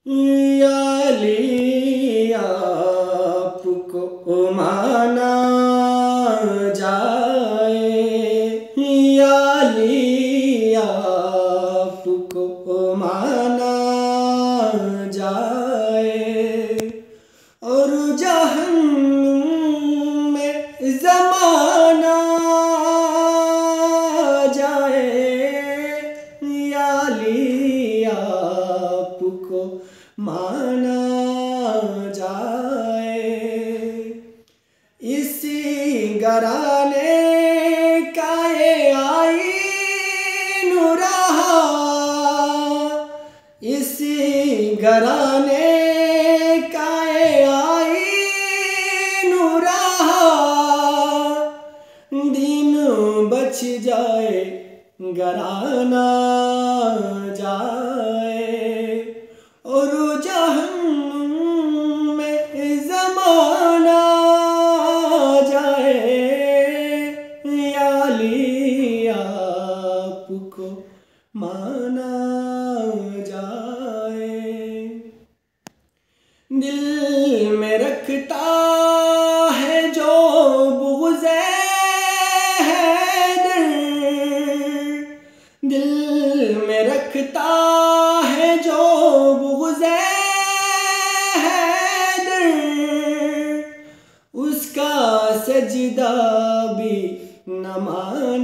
या अली आपको माना जाए, या अली आपको माना जाए, और जहन्नुम में ज़माना जाए, या अली आपको माना जाए। इसी घराने का ये आईन रहा, इसी घराने का ये आईन रहा, दिन बच जाए घराना जाए, और जहन्नुम में ज़माना जाए, या अली आपको माना जाए। दिल में रखता है जो बुग़्ज़-ए हैदर, दिल में रखता है जो बुग़्ज़-ए हैदर, उसका सजदा भी न